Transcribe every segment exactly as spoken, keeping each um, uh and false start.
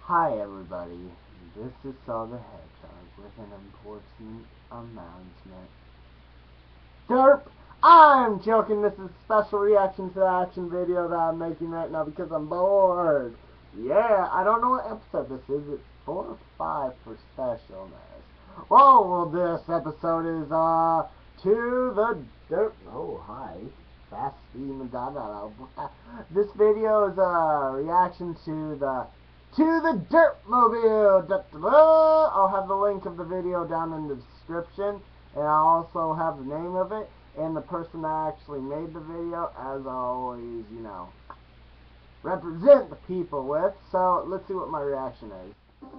Hi everybody, this is Saw the Hedgehog with an important announcement. Derp! I'm joking, this is a special reaction to the action video that I'm making right now because I'm bored. Yeah, I don't know what episode this is, it's four or five for specialness. Whoa, well this episode is, uh, to the Derp. Oh, hi. Fast Steam da da da. This video is a reaction to the To the Derpmobile. Da, da, da. I'll have the link of the video down in the description, and I'll also have the name of it and the person that actually made the video, as I always, you know, represent the people with. So let's see what my reaction is.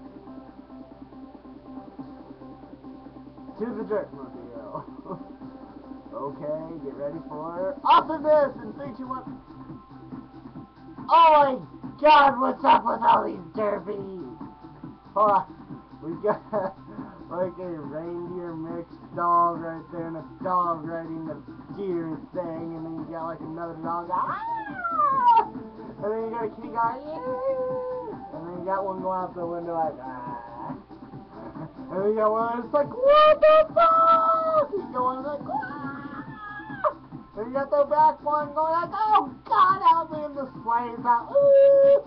To the Derpmobile. Okay, get ready for awesomeness in three, two, one. Oh my god, what's up with all these derbies? Hold on. We got like a reindeer mixed dog right there and a dog riding the deer thing, and then you got like another dog. Ah! And then you got a kitty guy. Yeah! And then you got one going out the window like ah. And then you got one that's like, what the fuck? You got one that's like, ah! And you got the back one going like, oh god, help me, and the sleigh's out. Ooh!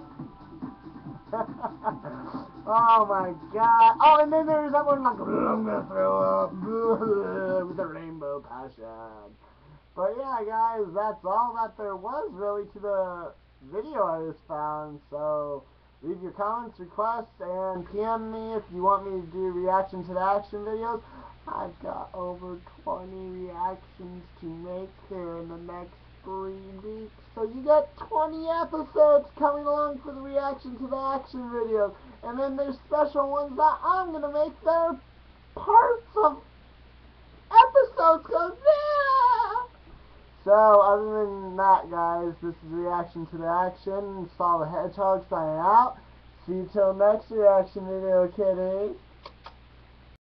Oh my god. Oh, and then there's that one like, I'm gonna throw up with the rainbow passion. But yeah, guys, that's all that there was really to the video I just found. So leave your comments, requests, and P M me if you want me to do reaction to the action videos. I've got over twenty reactions to make here in the next three weeks. So you got twenty episodes coming along for the reaction to the action videos. And then there's special ones that I'm going to make that are parts of episodes. Cause yeah! So other than that, guys, this is reaction to the action. Saw the Hedgehog signing out. See you till next reaction video, kitty.